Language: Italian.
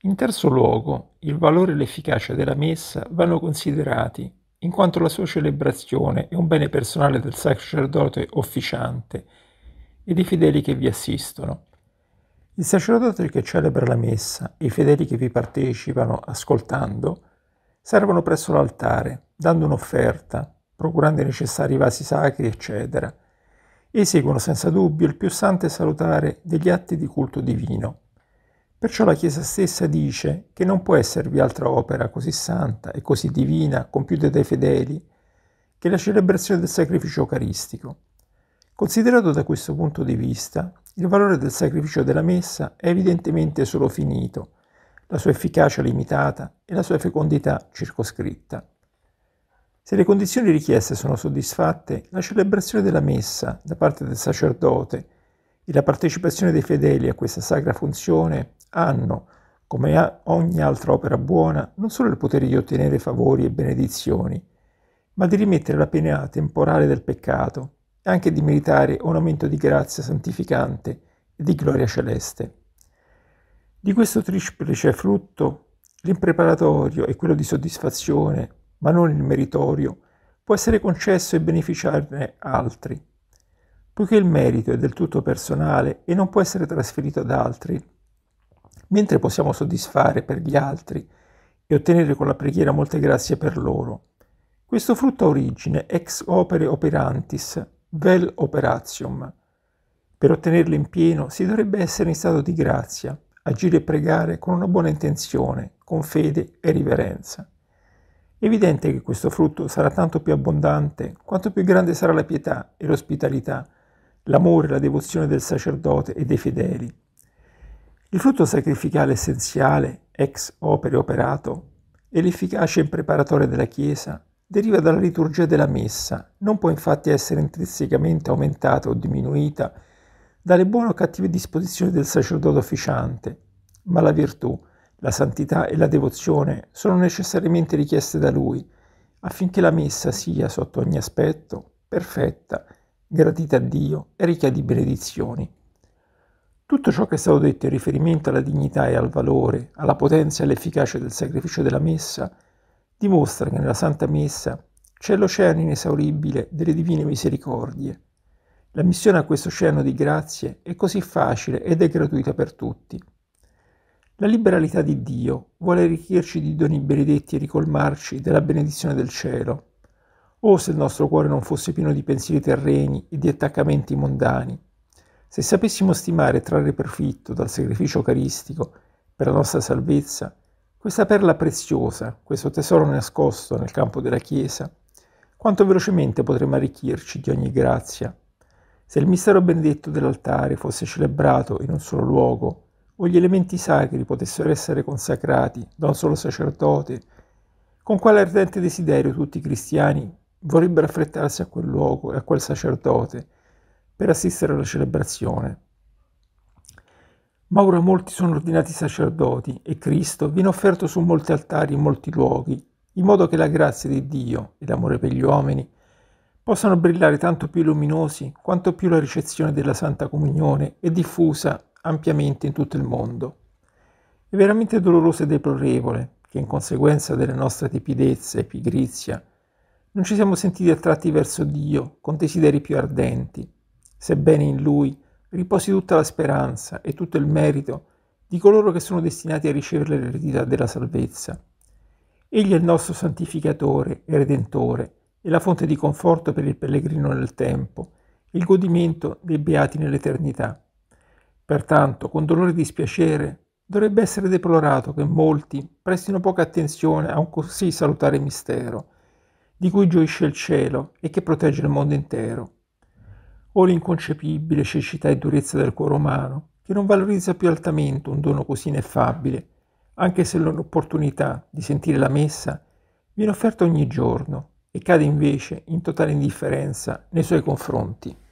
In terzo luogo, il valore e l'efficacia della messa vanno considerati, in quanto la sua celebrazione è un bene personale del sacerdote officiante e dei fedeli che vi assistono. Il sacerdote che celebra la messa e i fedeli che vi partecipano ascoltando servono presso l'altare, dando un'offerta, procurando i necessari vasi sacri, eccetera. Eseguono senza dubbio il più santo e salutare degli atti di culto divino. Perciò la Chiesa stessa dice che non può esservi altra opera così santa e così divina compiuta dai fedeli che la celebrazione del sacrificio eucaristico. Considerato da questo punto di vista, il valore del sacrificio della messa è evidentemente solo finito, la sua efficacia limitata e la sua fecondità circoscritta. Se le condizioni richieste sono soddisfatte, la celebrazione della messa da parte del sacerdote e la partecipazione dei fedeli a questa sacra funzione hanno, come ogni altra opera buona, non solo il potere di ottenere favori e benedizioni, ma di rimettere la pena temporale del peccato e anche di meritare un aumento di grazia santificante e di gloria celeste. Di questo triplice frutto, l'impreparatorio e quello di soddisfazione, ma non il meritorio, può essere concesso e beneficiarne altri. Poiché il merito è del tutto personale e non può essere trasferito ad altri, mentre possiamo soddisfare per gli altri e ottenere con la preghiera molte grazie per loro. Questo frutto ha origine ex opere operantis, vel operatium. Per ottenerlo in pieno si dovrebbe essere in stato di grazia, agire e pregare con una buona intenzione, con fede e riverenza. È evidente che questo frutto sarà tanto più abbondante quanto più grande sarà la pietà e l'ospitalità, l'amore e la devozione del sacerdote e dei fedeli. Il frutto sacrificale essenziale, ex opere operato, e l'efficacia impreparatoria della Chiesa deriva dalla liturgia della Messa, non può infatti essere intrinsecamente aumentata o diminuita dalle buone o cattive disposizioni del sacerdote officiante, ma la virtù, la santità e la devozione sono necessariamente richieste da Lui, affinché la Messa sia, sotto ogni aspetto, perfetta, gradita a Dio e ricca di benedizioni. Tutto ciò che è stato detto in riferimento alla dignità e al valore, alla potenza e all'efficacia del sacrificio della Messa, dimostra che nella Santa Messa c'è l'oceano inesauribile delle divine misericordie. La missione a questo oceano di grazie è così facile ed è gratuita per tutti. La liberalità di Dio vuole arricchirci di doni benedetti e ricolmarci della benedizione del cielo. Oh, se il nostro cuore non fosse pieno di pensieri terreni e di attaccamenti mondani! Se sapessimo stimare e trarre profitto dal sacrificio eucaristico per la nostra salvezza, questa perla preziosa, questo tesoro nascosto nel campo della Chiesa, quanto velocemente potremmo arricchirci di ogni grazia. Se il mistero benedetto dell'altare fosse celebrato in un solo luogo, o gli elementi sacri potessero essere consacrati da un solo sacerdote, con quale ardente desiderio tutti i cristiani vorrebbero affrettarsi a quel luogo e a quel sacerdote per assistere alla celebrazione. Ma ora molti sono ordinati sacerdoti e Cristo viene offerto su molti altari in molti luoghi, in modo che la grazia di Dio e l'amore per gli uomini possano brillare tanto più luminosi quanto più la ricezione della Santa Comunione è diffusa ampiamente in tutto il mondo. È veramente doloroso e deplorevole che in conseguenza delle nostre tepidezze e pigrizia non ci siamo sentiti attratti verso Dio con desideri più ardenti, sebbene in Lui riposi tutta la speranza e tutto il merito di coloro che sono destinati a ricevere l'eredità della salvezza. Egli è il nostro santificatore e redentore e la fonte di conforto per il pellegrino nel tempo, il godimento dei beati nell'eternità. Pertanto, con dolore e dispiacere, dovrebbe essere deplorato che molti prestino poca attenzione a un così salutare mistero, di cui gioisce il cielo e che protegge il mondo intero. O l'inconcepibile cecità e durezza del cuore umano, che non valorizza più altamente un dono così ineffabile, anche se l'opportunità di sentire la messa viene offerta ogni giorno e cade invece in totale indifferenza nei suoi confronti.